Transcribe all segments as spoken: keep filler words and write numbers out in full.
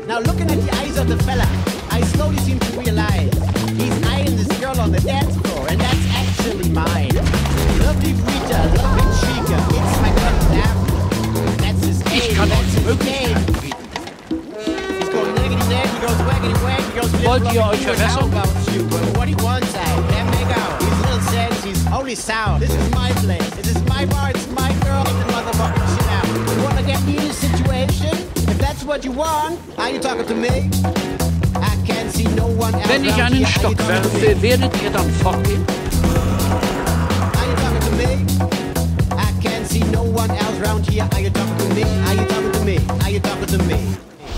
Now looking at the eyes of the fella, I slowly seem to realize he's eyeing this girl on the dance floor, and that's actually mine. Lovely Rita, lovely Chica, it's my cousin Apple. That's his name, that's his name. He's going liggity leg, he goes waggity wag, he goes little lovely, he goes how about you? But what he wants, I can't make out. He's little sense, he's holy sound. This is my place, this is my bar, it's my girl. Take the motherfucking shit out. You wanna get me in this situation? If that's what you want, are you talking to me? I can't see no one else. Wenn ich einen Stock werfe, werdet ihr dann fortgehen? Are you talking to me? I can't see no one else around here. Are you talking to me? Are you talking to me? Are you talking to me?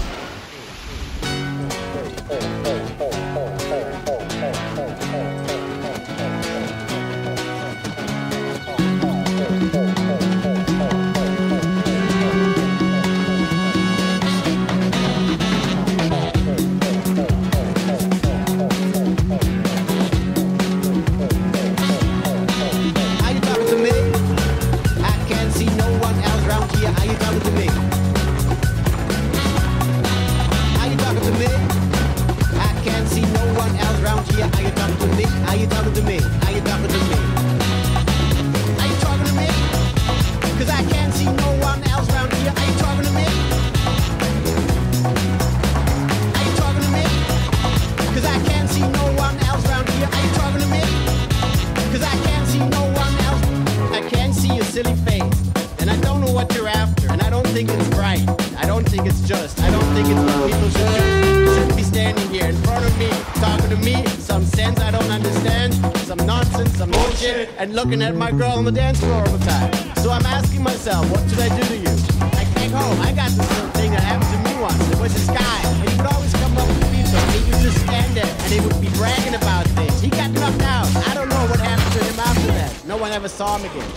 And looking at my girl on the dance floor all the time. So I'm asking myself, what should I do to you? I came home, I got this little thing that happened to me once. There was this guy, and he would always come up with people, and he would just stand there, and he would be bragging about things. He got knocked out. I don't know what happened to him after that. No one ever saw him again.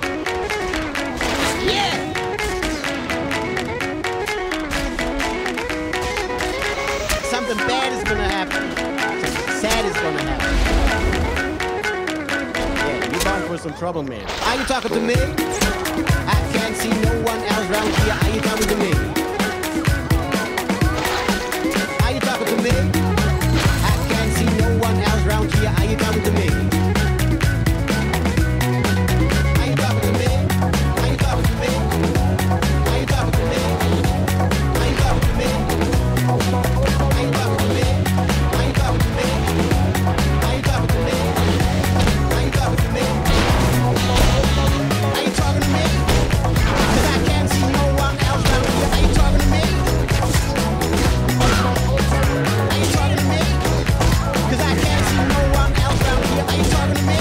Yeah! Something bad is gonna happen. Something sad is gonna happen. For some trouble, man. Are you talking to me? I can't see no one else around here. Are you talking to me? Are you talking to me? I can't see no one else around here. Are you talking to me? Are you talking to me? Are you talking to me? Are you talking to me? Are you talking to me? Are you talking to me? Are you talking to me? Are you talking to me? Are you talking to me? Are you talking to me? Cause I can't see no one else around here. Are you talking to me? Are you talking to me? Cause I can't see no one else around here. Are you talking to me?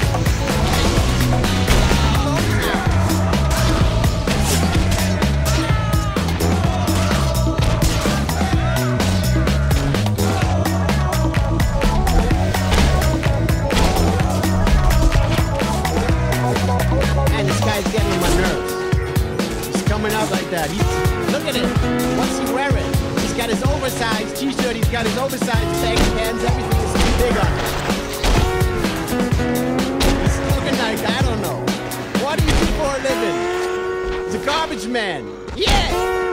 Getting on my nerves. He's coming out like that. He's, look at him. What's he wearing? He's got his oversized t-shirt. He's got his oversized baggy pants. Everything is big on him. He's looking like, I don't know. What do you do for a living? He's a garbage man. Yeah!